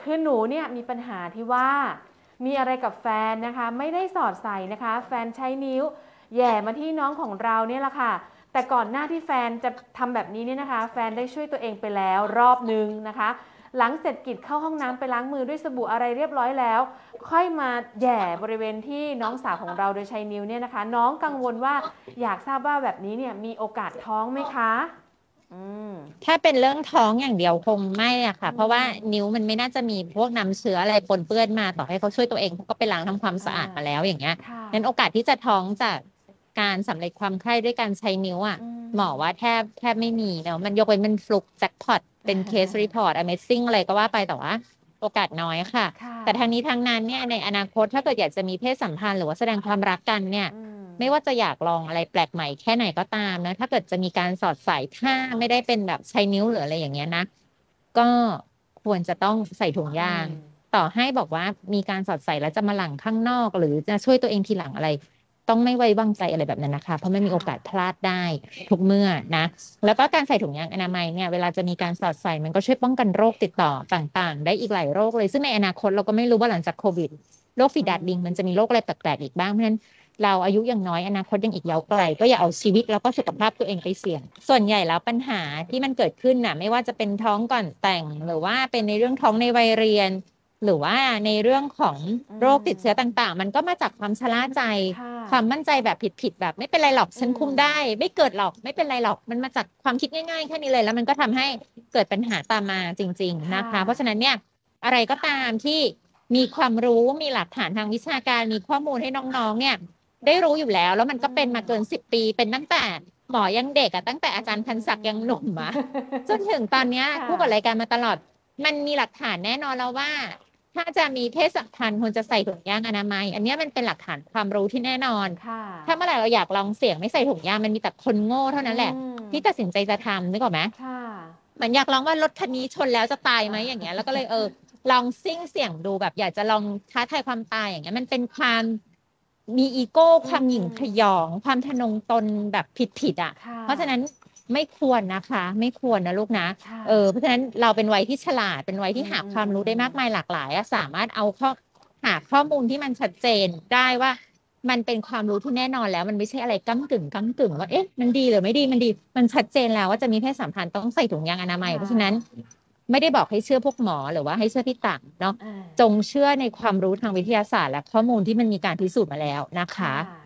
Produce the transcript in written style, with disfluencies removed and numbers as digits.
คือหนูเนี่ยมีปัญหาที่ว่ามีอะไรกับแฟนนะคะไม่ได้สอดใส่นะคะแฟนใช้นิ้วแหย่มาที่น้องของเราเนี่ยแหละค่ะแต่ก่อนหน้าที่แฟนจะทำแบบนี้เนี่ยนะคะแฟนได้ช่วยตัวเองไปแล้วรอบนึงนะคะหลังเสร็จกิจเข้าห้องน้ำไปล้างมือด้วยสบู่อะไรเรียบร้อยแล้วค่อยมาแหย่บริเวณที่น้องสาวของเราโดยใช้นิ้วเนี่ยนะคะน้องกังวลว่าอยากทราบว่าแบบนี้เนี่ยมีโอกาสท้องไหมคะอืมถ้าเป็นเรื่องท้องอย่างเดียวคงไม่อะค่ะเพราะว่านิ้วมันไม่น่าจะมีพวกน้ำเชื้ออะไรปนเปื้อนมาต่อให้เขาช่วยตัวเองเขาก็ไปล้างทำความอ่าสะอาดมาแล้วอย่างเงี้ยค่ะนั้นโอกาสที่จะท้องจากการสำเร็จความใคร่ด้วยการใช้นิ้วอะอืหมอว่ามแทบไม่มีเนาะมันยกเว้นมันฟลุกแจ็คพอตเป็นเคสรีพอร์ต Amazing อะไรก็ว่าไปแต่ว่าโอกาสน้อยค่ะค่ะแต่ทางนี้ทางนั้นเนี่ยในอนาคตถ้าเกิดอยากจะมีเพศสัมพันธ์หรือว่าแสดงความรักกันเนี่ยอืมไม่ว่าจะอยากลองอะไรแปลกใหม่แค่ไหนก็ตามนะถ้าเกิดจะมีการสอดใส่ถ้าไม่ได้เป็นแบบใช้นิ้วหรืออะไรอย่างเงี้ยนะก็ควรจะต้องใส่ถุงอืยางมต่อให้บอกว่ามีการสอดใส่แล้วจะมาหลังข้างนอกหรือจะช่วยตัวเองทีหลังอะไรต้องไม่ไว้วางใจอะไรแบบนั้นนะคะเพราะไม่มีโอค่ะกาสพลาดได้ทุกเมื่อนะแล้วก็การใส่ถุงยางอนามัยเนี่ยเวลาจะมีการสอดใส่มันก็ช่วยป้องกันโรคติดต่อต่างๆได้อีกหลายโรคเลยซึ่งในอนาคตเราก็ไม่รู้ว่าหลังจากโควิดโรคฝีอืดาดลิงมันจะมีมโรคอะไรแปลกๆอีกบ้างเพราะฉะนั้น เราอายุยังน้อยอนาคตยังอีกยาวไกลก็อย่าเอาชีวิตแล้วก็สุขภาพตัวเองไปเสี่ยงส่วนใหญ่แล้วปัญหาที่มันเกิดขึ้นน่ะไม่ว่าจะเป็นท้องก่อนแต่งหรือว่าเป็นในเรื่องท้องในวัยเรียนหรือว่าในเรื่องของอืโรคติดเชื้อมต่างๆมันก็มาจากความชะล่าใจค่ะความมั่นใจแบบผิดๆแบบไม่เป็นไรหรอกอืฉันคุมมได้ไม่เกิดหรอกไม่เป็นไรหรอกมันมาจากความคิดง่ายๆแค่นี้เลยแล้วมันก็ทำให้เกิดปัญหาตามมาจริงๆค่ะนะคะเพราะฉะนั้นเนี่ยอะไรก็ตามที่มีความรู้มีหลักฐานทางวิชาการมีข้อมูลให้น้องๆเนี่ย ได้รู้อยู่แล้วมันอืก็เป็นมมาเกิน10 ปีเป็นตั้งแต่หมอยังเด็กอะตั้งแต่อาจารย์พันศักดิ์ยังหนุ่มอะจนถึงตอนเนี้ยค่ะคู่กับรายการมาตลอดมันมีหลักฐานแน่นอนแล้วว่าถ้าจะมีเพศสัมพันธ์ควรจะใส่ถุงยางอนามัยอันเนี้ยมันเป็นหลักฐานความรู้ที่แน่นอนค่ะถ้าเมื่อไหร่เราอยากลองเสี่ยงไม่ใส่ถุงยางมันมีแต่คนโง่เท่าอืนั้นแหละมที่ตัดสินใจจะทำนึกออกไหมค่ะเหมือนอยากลองว่ารถคันนี้ชนแล้วจะตายไหมอย่างเงี้ยแล้วก็เลยลองซิ่งเสี่ยงดูแบบอยากจะลองท้าทายความตายอย่างเงี้ยมันเป็นความมีอีโก้อืความหยิ่งพยมองความทะนงตนแบบผิดอ่ะค่ะเพราะฉะนั้นไม่ควรนะคะไม่ควรนะลูกนะค่ะเพราะฉะนั้นเราเป็นวัยที่ฉลาดเป็นวัยอืที่หามอืมอืความรู้ได้มมากมายหลากหลายอะสามารถเอาหาข้อมูลที่มันชัดเจนได้ว่ามันเป็นความรู้ที่แน่นอนแล้วมันไม่ใช่อะไรก้ำกึ่งว่าเอ๊ะมันดีหรือไม่ดีมันชัดเจนแล้วว่าจะมีเพศสัมพันธ์ต้องใส่ถุงยางอนามัยค่ะเพราะฉะนั้นไม่ได้บอกให้เชื่อพวกหมอหรือว่าให้เชื่อที่ต่างเนาะอ่าจงเชื่อในความรู้ทางวิทยาศาสตร์และข้อมูลที่มันมีการพิสูจน์มาแล้วนะคะค่ะ